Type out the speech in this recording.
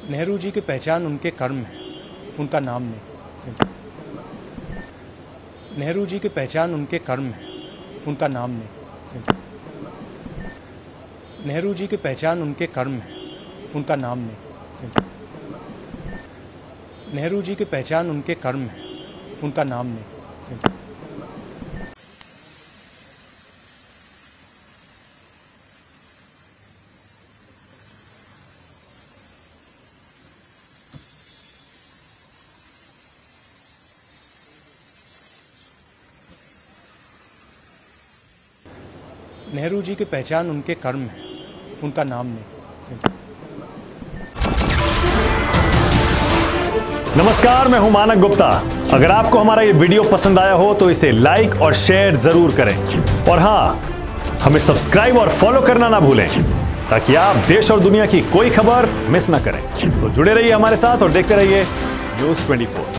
नेहरू जी की पहचान उनके कर्म है, उनका नाम नहीं। नेहरू जी की पहचान उनके कर्म है, उनका नाम नहीं। नेहरू जी की पहचान उनके कर्म है, उनका नाम नहीं। नेहरू जी की पहचान उनके कर्म है, उनका नाम नहीं। नेहरू जी की पहचान उनके कर्म है, उनका नाम नहीं। नमस्कार, मैं हूं मानक गुप्ता। अगर आपको हमारा ये वीडियो पसंद आया हो तो इसे लाइक और शेयर जरूर करें और हां, हमें सब्सक्राइब और फॉलो करना ना भूलें ताकि आप देश और दुनिया की कोई खबर मिस ना करें। तो जुड़े रहिए हमारे साथ और देखते रहिए न्यूज़ 24।